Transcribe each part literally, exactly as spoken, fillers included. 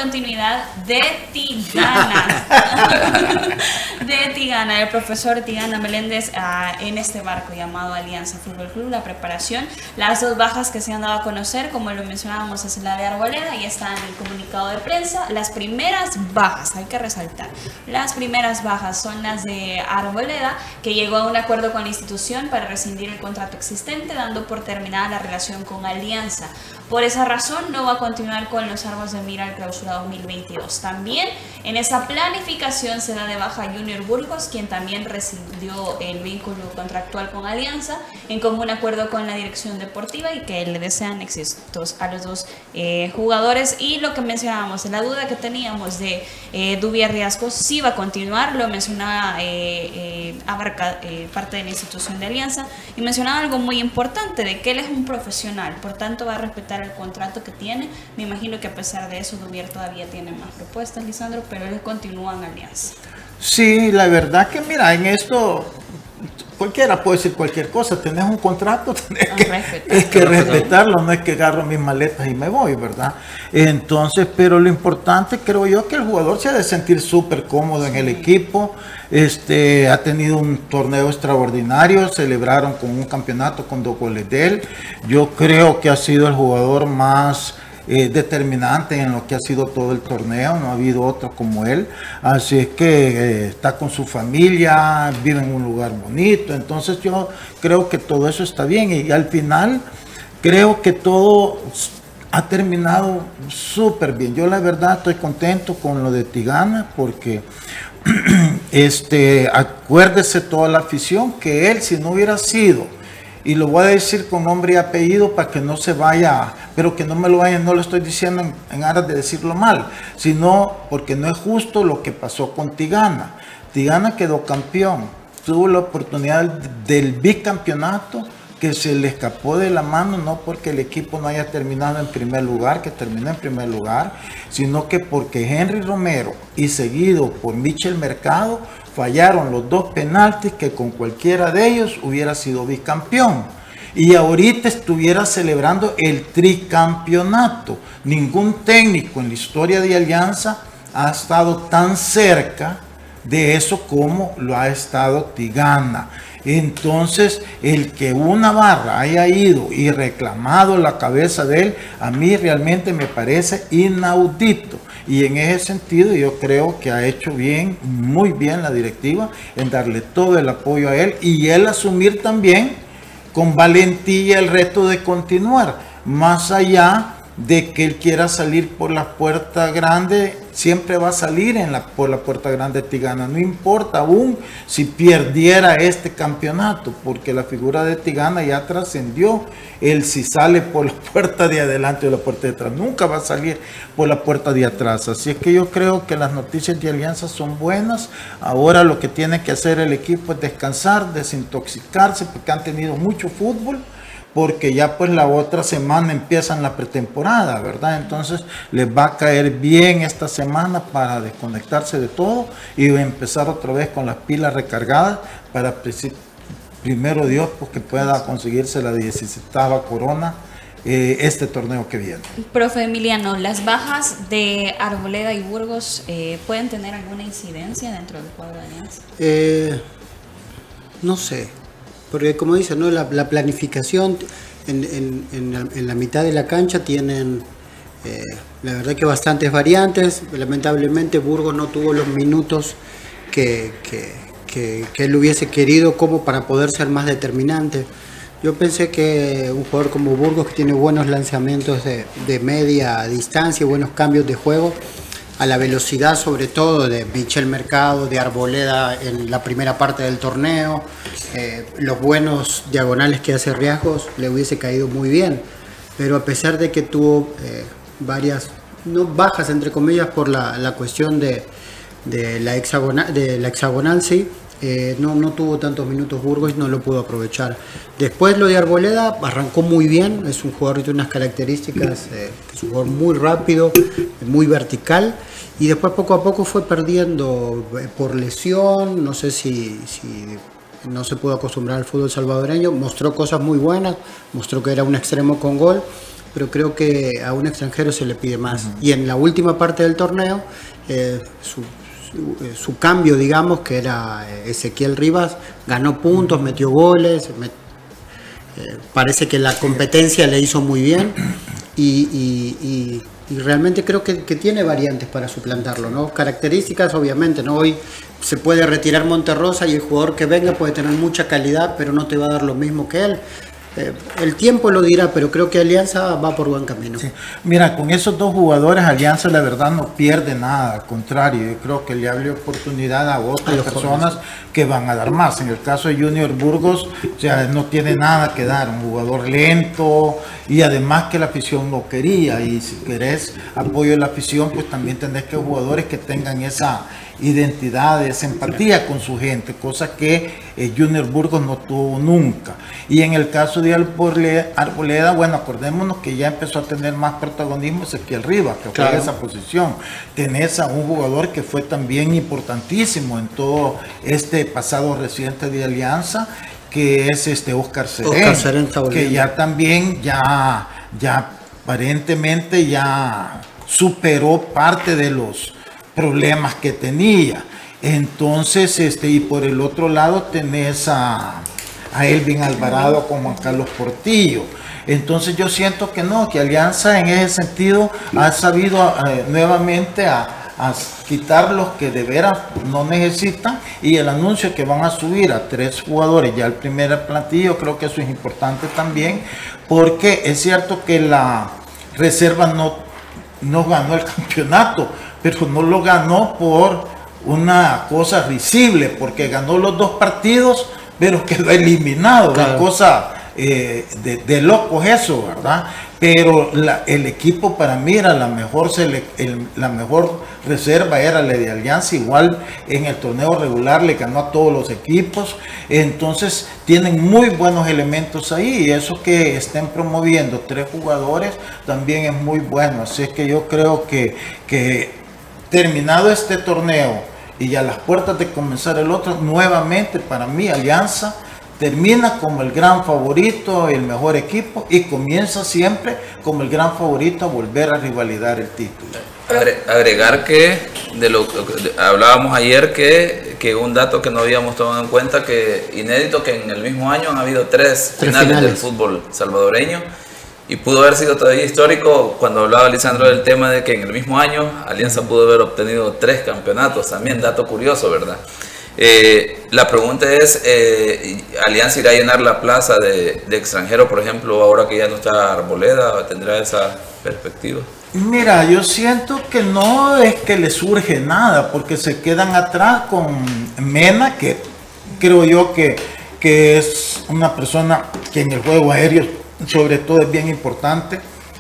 continuidad de Tigana. de Tigana, el profesor Tigana Meléndez uh, en este barco llamado Alianza Fútbol Club, la preparación. Las dos bajas que se han dado a conocer, como lo mencionábamos, es la de Arboleda y está en el comunicado de prensa. Las primeras bajas, hay que resaltar, las primeras bajas son las de Arboleda, que llegó a un acuerdo con la institución para rescindir el contrato existente, dando por terminada la relación con Alianza. Por esa razón no va a continuar con los Arbos de Mira al clausura dos mil veintidós. También en esa planificación se da de baja Junior Burgos, quien también rescindió el vínculo contractual con Alianza en común acuerdo con la dirección deportiva, y que le desean éxitos a los dos eh, jugadores. Y lo que mencionábamos, la duda que teníamos de eh, Dubi Riascos, sí va a continuar, lo mencionaba eh, eh, abarca eh, parte de la institución de Alianza, y mencionaba algo muy importante, de que él es un profesional, por tanto va a respetar el contrato que tiene. Me imagino que a pesar de eso Dubier todavía tiene más propuestas, Lisandro, pero él continúa en Alianza. Sí, la verdad que mira, en esto cualquiera puede decir cualquier cosa. Tenés un contrato, tenés que, respetar, es que respetarlo, no es que agarro mis maletas y me voy, ¿verdad? Entonces, pero lo importante creo yo que el jugador se ha de sentir súper cómodo en el equipo. Este, ha tenido un torneo extraordinario, celebraron con un campeonato con dos goles de él. Yo creo que ha sido el jugador más Eh, determinante en lo que ha sido todo el torneo, no ha habido otro como él, así es que eh, está con su familia, vive en un lugar bonito, entonces yo creo que todo eso está bien, y, y al final creo que todo ha terminado súper bien. Yo la verdad estoy contento con lo de Tigana, porque este, acuérdese toda la afición que él, si no hubiera sido, y lo voy a decir con nombre y apellido para que no se vaya, pero que no me lo vayan, no lo estoy diciendo en, en aras de decirlo mal, sino porque no es justo lo que pasó con Tigana. Tigana quedó campeón, tuvo la oportunidad del bicampeonato que se le escapó de la mano, no porque el equipo no haya terminado en primer lugar, que terminó en primer lugar, sino que porque Henry Romero y seguido por Michel Mercado fallaron los dos penaltis, que con cualquiera de ellos hubiera sido bicampeón. Y ahorita estuviera celebrando el tricampeonato. Ningún técnico en la historia de Alianza ha estado tan cerca de eso como lo ha estado Tigana. Entonces, el que una barra haya ido y reclamado la cabeza de él, a mí realmente me parece inaudito. Y en ese sentido yo creo que ha hecho bien, muy bien la directiva en darle todo el apoyo a él, y él asumir también con valentía el reto de continuar, más allá de que él quiera salir por la puerta grande. Siempre va a salir en la, por la puerta grande Tigana, no importa aún si perdiera este campeonato, porque la figura de Tigana ya trascendió el si sale por la puerta de adelante o la puerta de atrás, nunca va a salir por la puerta de atrás. Así es que yo creo que las noticias de Alianza son buenas. Ahora lo que tiene que hacer el equipo es descansar, desintoxicarse, porque han tenido mucho fútbol, porque ya pues la otra semana empiezan la pretemporada, ¿verdad? Entonces les va a caer bien esta semana para desconectarse de todo y empezar otra vez con las pilas recargadas para primero Dios pues que pueda conseguirse la diecisiete corona eh, este torneo que viene. Profe Emiliano, ¿las bajas de Arboleda y Burgos eh, pueden tener alguna incidencia dentro del cuadro de Alianza? Eh, no sé. Porque como dicen, ¿no? la, la planificación en, en, en, la, en la mitad de la cancha tienen, eh, la verdad que bastantes variantes. Lamentablemente Burgos no tuvo los minutos que, que, que, que él hubiese querido como para poder ser más determinante. Yo pensé que un jugador como Burgos, que tiene buenos lanzamientos de, de media distancia y buenos cambios de juego, a la velocidad sobre todo de Michel Mercado, de Arboleda en la primera parte del torneo, eh, los buenos diagonales que hace Riascos, le hubiese caído muy bien. Pero a pesar de que tuvo eh, varias, no bajas entre comillas por la, la cuestión de, de, la hexagonal, de la hexagonal, sí, eh, no, no tuvo tantos minutos Burgos y no lo pudo aprovechar. Después lo de Arboleda arrancó muy bien, es un jugador que tiene unas características, eh, es un jugador muy rápido, muy vertical, y después poco a poco fue perdiendo por lesión, no sé si, si no se pudo acostumbrar al fútbol salvadoreño, mostró cosas muy buenas, mostró que era un extremo con gol, pero creo que a un extranjero se le pide más. Uh-huh. Y en la última parte del torneo, eh, su, su, su cambio, digamos, que era Ezequiel Rivas, ganó puntos, uh-huh. metió goles, met, eh, parece que la competencia le hizo muy bien y, y, y, y realmente creo que, que tiene variantes para suplantarlo, ¿no? Características, obviamente, ¿no? Hoy se puede retirar Monterrosa y el jugador que venga puede tener mucha calidad, pero no te va a dar lo mismo que él. Eh, el tiempo lo dirá, pero creo que Alianza va por buen camino. Sí. Mira, con esos dos jugadores Alianza la verdad no pierde nada, al contrario, yo creo que le abre oportunidad a otras a personas jóvenes que van a dar más. En el caso de Junior Burgos, o sea, no tiene nada que dar, un jugador lento y además que la afición lo quería, y si querés apoyo de la afición, pues también tenés que jugadores que tengan esa identidad, esa empatía con su gente, cosa que eh, Junior Burgos no tuvo nunca. Y en el caso de Arboleda, Arboleda, bueno, acordémonos que ya empezó a tener más protagonismo Ezequiel Rivas, que claro. fue esa posición. Tenés a un jugador que fue también importantísimo en todo este pasado reciente de Alianza, que es este Oscar Serén, que ya también ya, ya aparentemente ya superó parte de los problemas que tenía. Entonces, este, y por el otro lado tenés a, a Elvin Alvarado con Juan Carlos Portillo. Entonces yo siento que no, que Alianza en ese sentido ha sabido eh, nuevamente a, a quitar los que de veras no necesitan, y el anuncio que van a subir a tres jugadores ya el primer plantillo, creo que eso es importante también, porque es cierto que la reserva no, no ganó el campeonato, pero no lo ganó por una cosa risible, porque ganó los dos partidos, pero quedó eliminado. Claro. Una cosa eh, de, de locos eso, ¿verdad? Pero la, el equipo para mí era la mejor, sele, el, la mejor reserva, era la de Alianza. Igual en el torneo regular le ganó a todos los equipos. Entonces tienen muy buenos elementos ahí, y eso que estén promoviendo tres jugadores también es muy bueno. Así es que yo creo que, que terminado este torneo y ya las puertas de comenzar el otro, nuevamente para mí Alianza termina como el gran favorito, el mejor equipo, y comienza siempre como el gran favorito a volver a rivalidar el título. Agregar que de lo que hablábamos ayer, que, que un dato que no habíamos tomado en cuenta, que inédito, que en el mismo año han habido tres, tres finales, finales del fútbol salvadoreño. Y pudo haber sido todavía histórico cuando hablaba Lisandro del tema de que en el mismo año Alianza pudo haber obtenido tres campeonatos, también dato curioso, ¿verdad? Eh, la pregunta es, eh, ¿Alianza irá a llenar la plaza de, de extranjero, por ejemplo, ahora que ya no está Arboleda? ¿Tendrá esa perspectiva? Mira, yo siento que no es que le surge nada, porque se quedan atrás con Mena, que creo yo que, que es una persona que en el juego aéreo sobre todo es bien importante,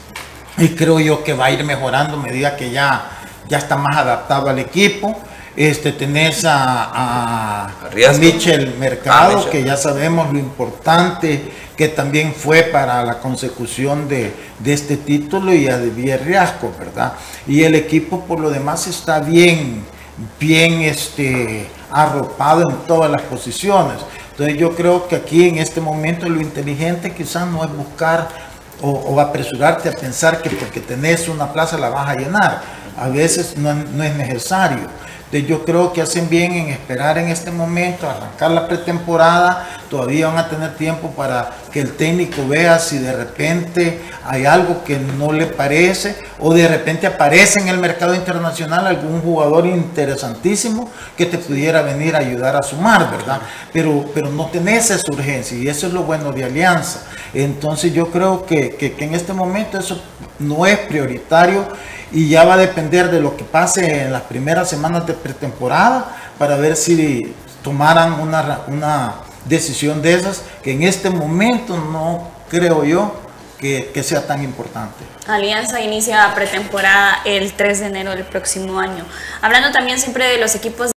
y creo yo que va a ir mejorando a medida que ya, ya está más adaptado al equipo. Este, tenés a, a, a Michel Mercado, ah, Michel. que ya sabemos lo importante que también fue para la consecución de, de este título, y a David Riasco, ¿verdad? Y el equipo por lo demás está bien, bien este, arropado en todas las posiciones. Entonces yo creo que aquí en este momento lo inteligente quizás no es buscar o, o apresurarte a pensar que porque tenés una plaza la vas a llenar. A veces no, no es necesario. Entonces yo creo que hacen bien en esperar en este momento, arrancar la pretemporada. Todavía van a tener tiempo para que el técnico vea si de repente hay algo que no le parece, o de repente aparece en el mercado internacional algún jugador interesantísimo que te pudiera venir a ayudar a sumar, ¿verdad? Pero, pero no tenés esa urgencia, y eso es lo bueno de Alianza. Entonces yo creo que, que, que en este momento eso no es prioritario, y ya va a depender de lo que pase en las primeras semanas de pretemporada para ver si tomaran una, una decisión de esas, que en este momento no creo yo que, que sea tan importante. Alianza inicia pretemporada el tres de enero del próximo año. Hablando también siempre de los equipos